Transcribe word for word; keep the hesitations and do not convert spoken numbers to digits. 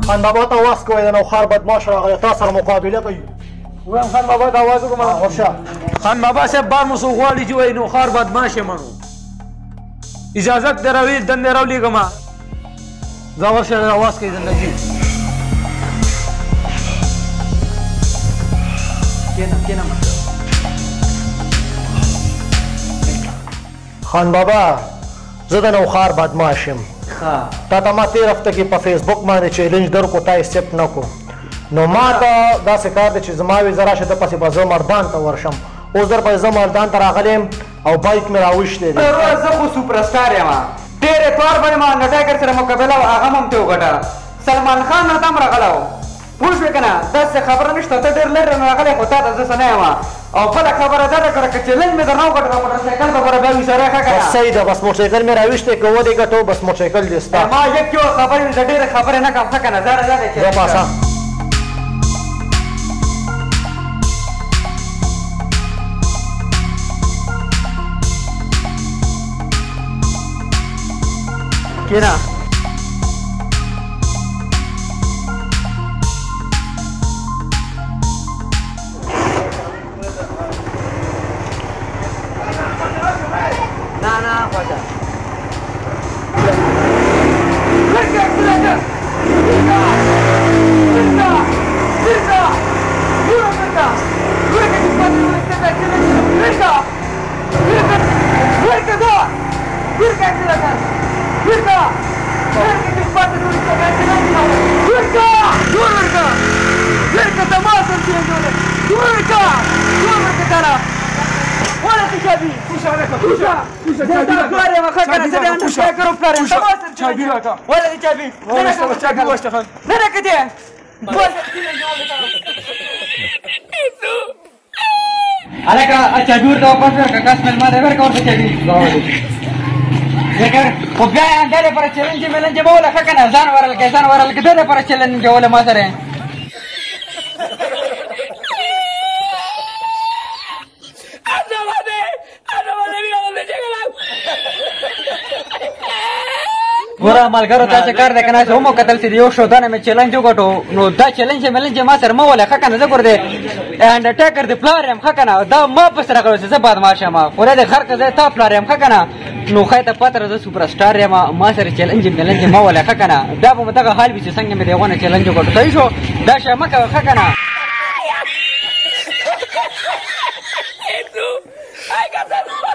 خان بابا ته واس کوی د نوښار بدماش راغلی تا سره مقابله کوي وایم خان بابا ته اواز وکړم ورشه خان بابا صاحب بار مو څوک غواړي چې وایي نوښار بدماش یم نو اجازت دې راوي دندې راولېږم ځه ورشه اواز کوي زندګي کېنه کېنه خان بابا زه د نوښار بدماش یم تا ته ما تېر هفته کې په فیسبوک باندې چیلنج درکړو تا ایکسپټ نه کړو نو ما ته داسې کار دی چې زما وي زه راشه د پسې به زه مردان ته ورشم اوس در پسې زه مردان ته راغلی یم او بایک مې راویشتی دی زه خو سوپرسټار یم ډېر اعتبار باندې ما انډرټیکر سره مقابله وه هغه هم ترې وګټله سلمان خان راته هم راغلی و پوه شوې که نه داسې خبره نشته ته ډېر لرې راغلی خو تا ته زه څه نه یم او بله خبره دا ده کړه که چیلنج مې درنه وګټله موټرسایکل به خبره بیا ویساری ښه که نه صحیح ده بس موټرسایکل مې راویشتی که ودې ګټو بس موټرسایکل دې ستا ما یک یو خبرې زه ډېرې خبرې نه کوم ښه که نه زه دا دی زه پاسه کېنه نه نه خوښه ولا تجابي كوش عليك كوش كوش جابي ما خاك انا زي انا فاكر وفلارين جابي لك ولا تجابي انا جابي واش تفهم انا كده عليك الجابي ورده وقفر كاس من ما ده ورك ورده جابي ذكر وبيا عندنا پر چیلنج ملنج بوله خکنه ځان ورل کې ځان ورل کې ده پر چیلنج ولا ما سره ګوره ملګرو تاسې کار دی که نه هم وکتل چې د یو شودانه مې چیلنج وګټو نو دا چیلنج ملنج ما سره مه وله ښه که نه زه ګوره د انډرټیکر د پلار یم ښه که نه دا ما پسې راغلی چې زه بدماش یم پوره د خر که زه تا پلار یم ښه که نه نو ښایي ته پته زه سوپرسټار یم ما سره چیلنج ملنج مه وله ښه که نه بیا به مو دغه حال وي چې څنګه مې د هغو نه چیلنج وګټو صحیح شو دا شی مه کوه ښه که نه I got that